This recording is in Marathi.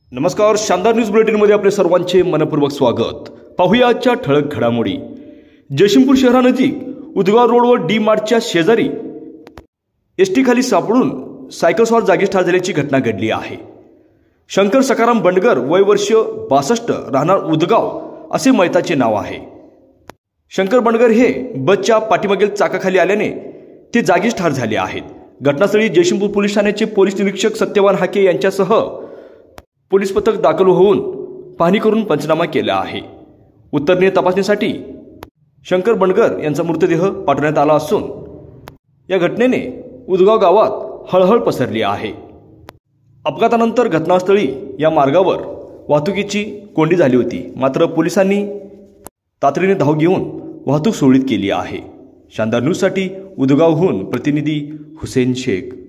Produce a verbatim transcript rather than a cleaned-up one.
नमस्कार, शानदार न्यूज बुलेटिनमध्ये आपले सर्वांचे मनपूर्वक स्वागत। पाहूया आजच्या ठळक घडामोडी। जयसिंगपूर शहरानजीक उदगाव रोडवर डी मार्टच्या शेजारी एसटी खाली सापडून सायकल स्वार जागीच ठार झाल्याची घटना घडली आहे। शंकर सकाराम बंडगर, वय वर्ष बासष्ट, राहणार उदगाव असे मयताचे नाव आहे। शंकर बंडगर हे बसच्या पाठीमागील चाकाखाली आल्याने ते जागीच ठार झाले आहेत। घटनास्थळी जयसिंगपूर पोलीस ठाण्याचे पोलीस निरीक्षक सत्यवान हाके यांच्यासह पोलीस पथक दाखल होऊन पाहणी करून पंचनामा केला आहे। उत्तरनीय तपासणीसाठी शंकर बंडगर यांचा मृतदेह पाठवण्यात आला असून या घटनेने उदगाव गावात हळहळ पसरली आहे। अपघातानंतर घटनास्थळी या मार्गावर वाहतुकीची कोंडी झाली होती, मात्र पोलिसांनी तातडीने धाव घेऊन वाहतूक सुरळीत केली आहे। शानदार न्यूजसाठी उदगावहून प्रतिनिधी हुसेन शेख।